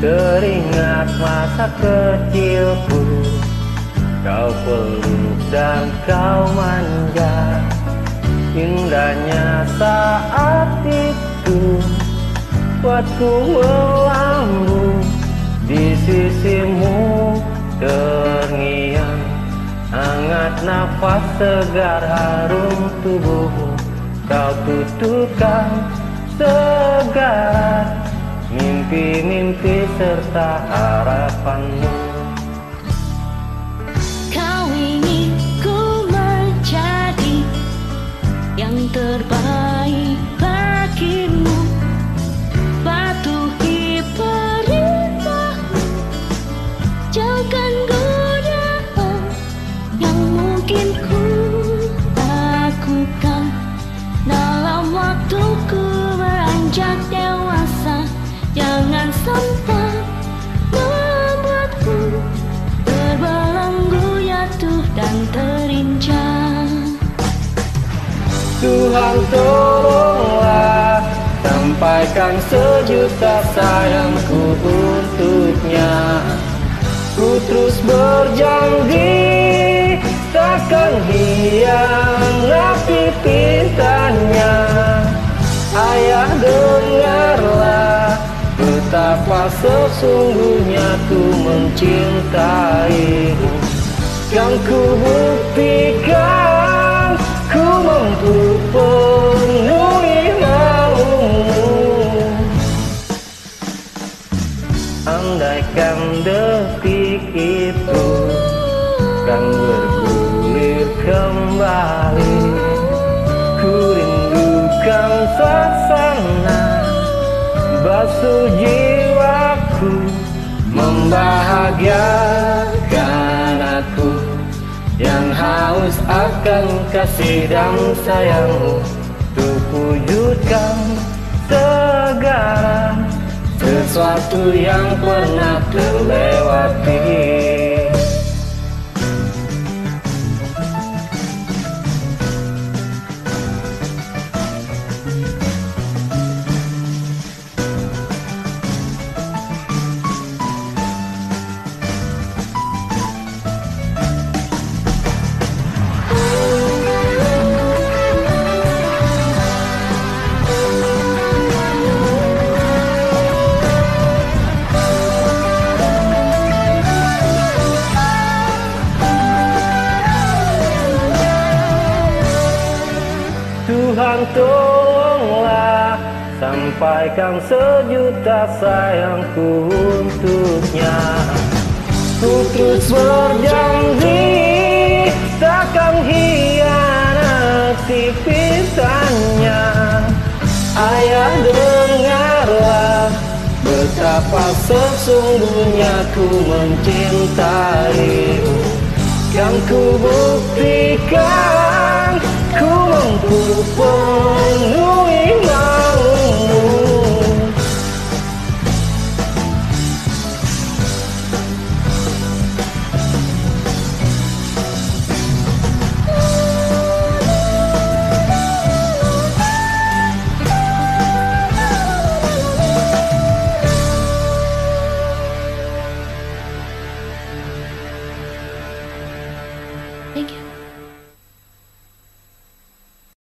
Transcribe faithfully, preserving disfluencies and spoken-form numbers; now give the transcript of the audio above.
Teringat masa kecilku, kau peluk dan kau manja. Indahnya saat itu buatku melambung di sisimu. Terngiang hangat nafas segar harum tubuhmu. Kau tuturkan segala mimpi-mimpi serta harapanmu. Kau ingin ku menjadi yang terbaik bagimu, patuhi perintahmu, jauhkan godaan yang mungkin ku lakukan. Dalam waktuku beranjak dewasa, jangan sampai membuatku terbelenggu, jatuh dan terincang. Tuhan tolonglah, sampaikan sejuta sayangku untuknya. Ku terus berjanji takkan hianati titanya. Ayah, dengarlah betapa sesungguhnya ku mencintaimu. Yang ku buktikan ku mampu penuhi maumu. Andaikan detik itu kan bergulir kembali, ku rindukan suasana basuh jiwaku, membahagiakan aku yang haus akan kasih dan sayangmu. Untuk wujudkan segala sesuatu yang pernah terlewati. Tuhan tolonglah, sampaikan sejuta sayangku untuknya. Ku terus berjanji takkan hianati pintanya. Ayah, dengarlah betapa sesungguhnya ku mencintaimu. Yang ku buktikan ku mampu penuhi